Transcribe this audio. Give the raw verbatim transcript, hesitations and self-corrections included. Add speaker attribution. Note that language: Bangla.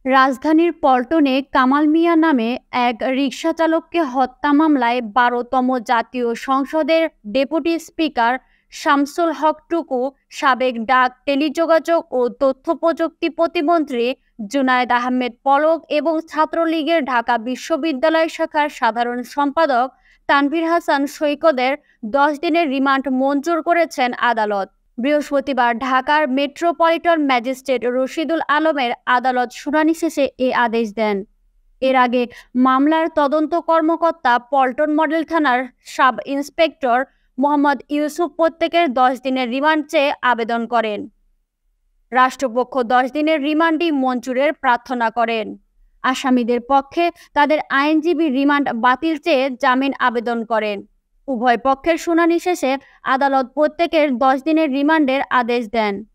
Speaker 1: রাজধানীর পল্টনে কামাল মিয়া নামে এক রিকশাচালককে হত্যা মামলায় বারোতম জাতীয় সংসদের ডেপুটি স্পিকার শামসুল হক টুকু, সাবেক ডাক, টেলিযোগাযোগ ও তথ্য প্রযুক্তি প্রতিমন্ত্রী জুনায়েদ আহমেদ পলক এবং ছাত্রলীগের ঢাকা বিশ্ববিদ্যালয় শাখার সাধারণ সম্পাদক তানভীর হাসান সৈকতের দশ দিনের রিমান্ড মঞ্জুর করেছেন আদালত। বৃহস্পতিবার ঢাকার মেট্রোপলিটন ম্যাজিস্ট্রেট রশিদুল আলমের আদালত শুনানি শেষে এ আদেশ দেন। এর আগে মামলার তদন্ত কর্মকর্তা পল্টন মডেল থানার সাব ইন্সপেক্টর মোহাম্মদ ইউসুফ প্রত্যেকের দশ দিনের রিমান্ড চেয়ে আবেদন করেন। রাষ্ট্রপক্ষ দশ দিনের রিমান্ডই মঞ্জুরের প্রার্থনা করেন। আসামিদের পক্ষে তাদের আইনজীবী রিমান্ড বাতিল চেয়ে জামিন আবেদন করেন। উভয় পক্ষের শুনানি শেষে আদালত প্রত্যেকের দশ দিনের রিমান্ডের আদেশ দেন।